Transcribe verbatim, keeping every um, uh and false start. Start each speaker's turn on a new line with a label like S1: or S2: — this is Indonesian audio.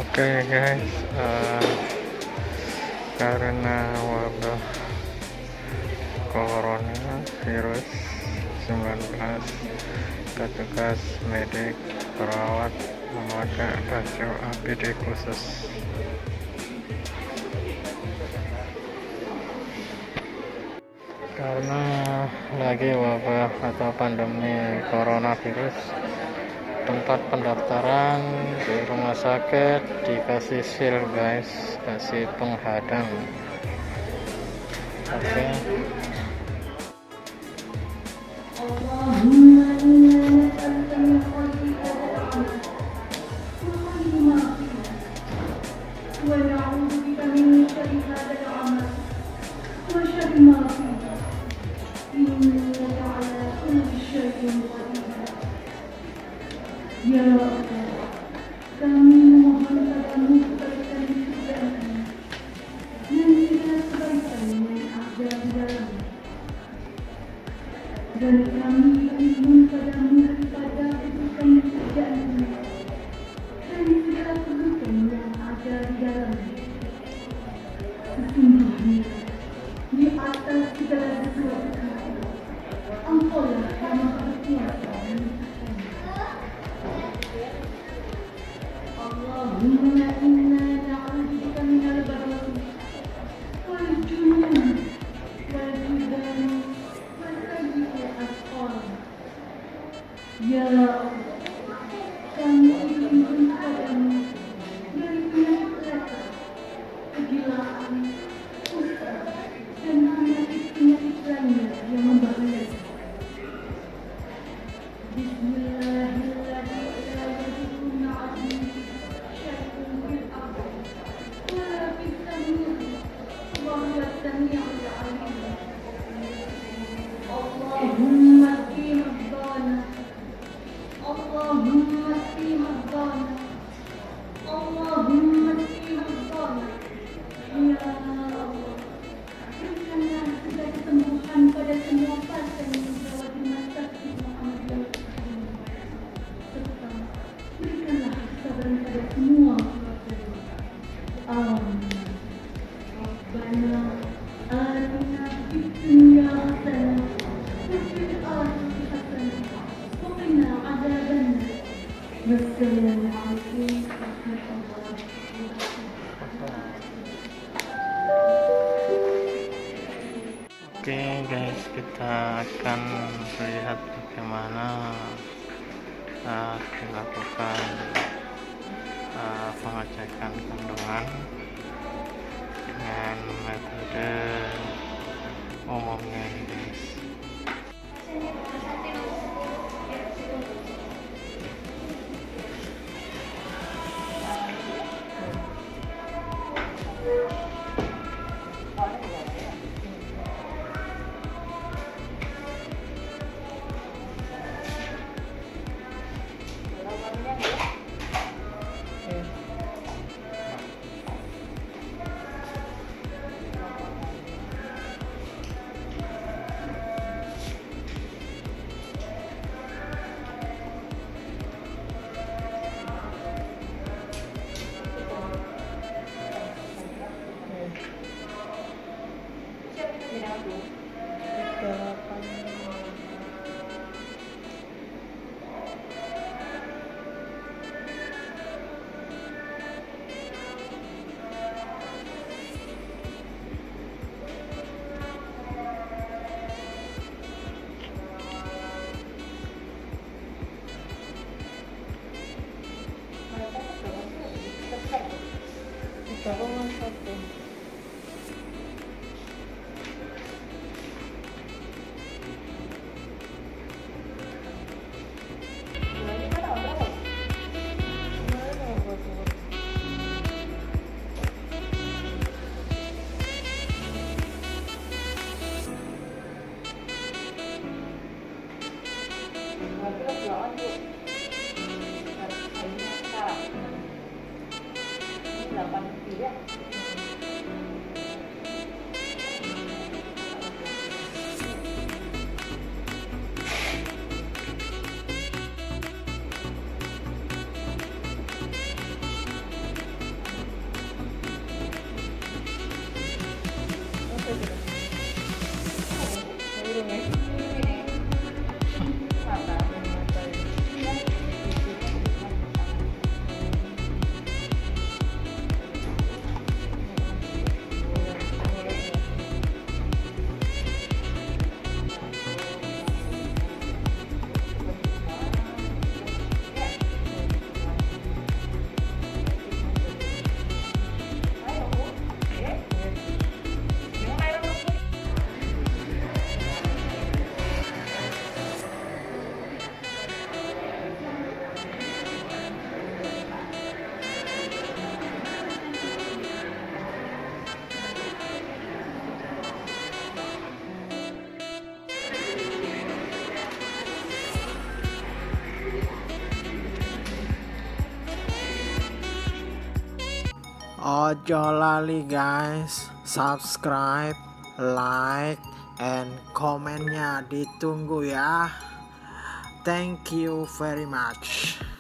S1: Oke guys, uh, karena wabah corona virus sembilan belas, petugas medik perawat memakai baju A P D khusus. Karena lagi wabah atau pandemi coronavirus, tempat pendaftaran di rumah sakit dikasih seal guys, kasih penghadang. Oke okay.
S2: Ya Allah, kami memohon padamu kebaikan di surga dan segala kebaikan yang ada di dalamnya. Dan kami memohon padamu daripada keburukan di surga dan segala keburukan yang ada di dalamnya. Sesungguhnya di atas segala sesuatu, Engkaulah yang Maha Kuasa. Allahumma inna na'udzubika minal barasi wal junun wal judan wal sayyi'il asqal. Ya Allah, kami memohon padamu dari penyakit lepra, kegilaan, kusta, dan penyakit-penyakit lainnya yang membahayakan. Bismillahirrahmanirrahim. Allahumma qi maghfirana, Allahumma qi maghfirana, Allahumma qi maghfirana. Ya Allah, berikanlah segala kesembuhan pada semua pasien yang dirawat di rumah sakit Muhammadiyah, serta berikanlah kesabaran pada semua keluarga. Amin. Rabbana atina fid dunya hasanah wa fil akhirati hasanah wa qina adzabannar. Wassalamualaikum warahmatullahi wabarakatuh.
S1: Oke guys, kita akan lihat bagaimana uh, dilakukan uh, pengecekan kandungan dengan metode umumnya ini guys.
S3: Ojo lali guys, subscribe, like, and komennya ditunggu ya. Thank you very much.